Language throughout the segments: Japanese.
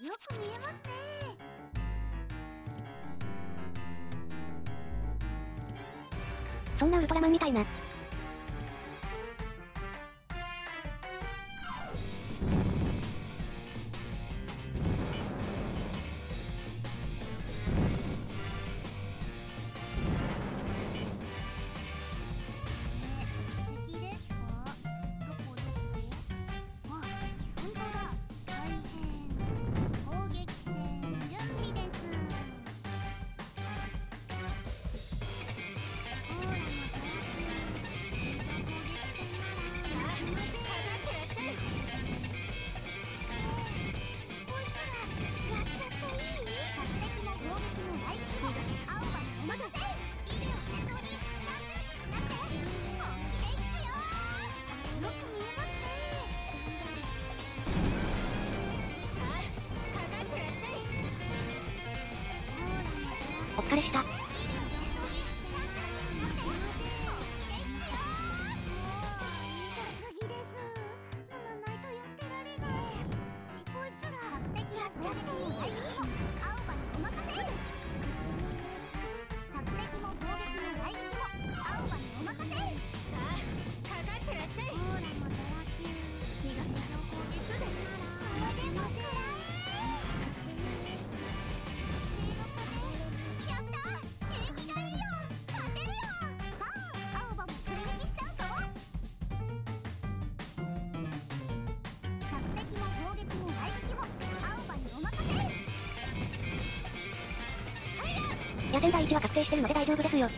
よく見えますね。 そんなウルトラマンみたいな。 敵ですか？どこどこ？あ、本当だ。大変。攻撃戦準備です。オーラの邪悪。通常攻撃戦なら。さあ、かかってらっしゃい。こいつらやっちゃっていい？殺敵も攻撃も雷撃も青葉にお任せ。ビデオ戦闘に何十時になって本気でいくよー。よく見えますね。さあ、かかってらっしゃい。オーラの邪悪。 お疲れした。 ビデオ戦闘に何十時になって本気でいくよー。もう痛すぎです。乗らないとやってられねえ。こいつら索敵やっちゃっても雷撃も青葉にお任せ。索敵も攻撃も雷撃も青葉にお任せ。さあ、かかってらっしゃい。オーラも邪悪。逃がせ情報でくぜならこれでもくらえ。やったー、縁起がいいよ。勝てるよ。さあ、青葉も追撃しちゃうぞ。索敵も攻撃も雷撃も青葉にお任せ。 野戦第一は確定してるので大丈夫ですよ。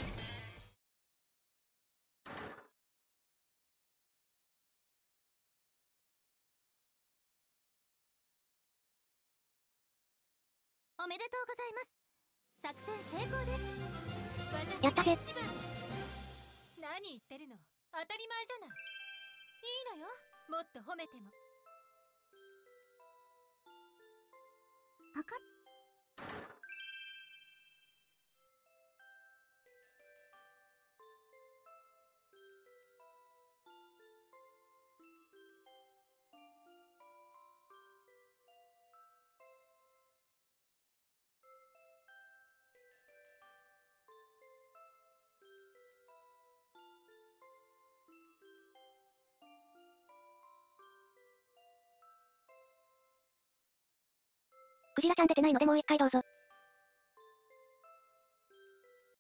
おめでとうございます。作戦成功です。 やったぜ。 一番。何言ってるの、当たり前じゃない。いいのよ、もっと褒めても。わかっ。 クジラちゃん出てないのでもう一回どうぞ。